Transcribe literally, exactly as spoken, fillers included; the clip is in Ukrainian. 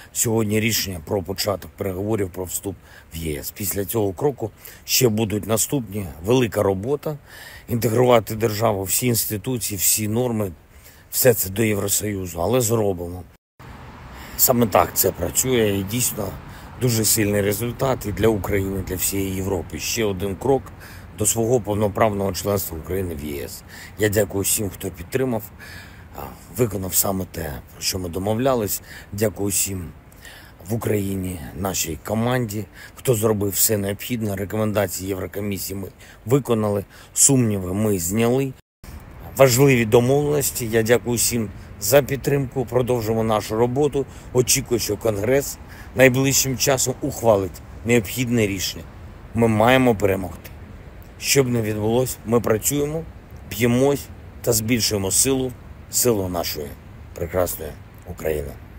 сьогодні рішення про початок переговорів про вступ в ЄС. Після цього кроку ще будуть наступні. Велика робота – інтегрувати державу, всі інституції, всі норми, все це до Євросоюзу, але зробимо. Саме так це працює і дійсно дуже сильний результат і для України, і для всієї Європи. Ще один крок до свого повноправного членства України в ЄС. Я дякую всім, хто підтримав, виконав саме те, про що ми домовлялись. Дякую всім в Україні, нашій команді, хто зробив все необхідне. Рекомендації Єврокомісії ми виконали, сумніви ми зняли. Важливі домовленості. Я дякую всім за підтримку. Продовжимо нашу роботу. Очікую, що Конгрес найближчим часом ухвалить необхідне рішення. Ми маємо перемогти. Що б не відбулося, ми працюємо, б'ємось та збільшуємо силу, силу нашої прекрасної України.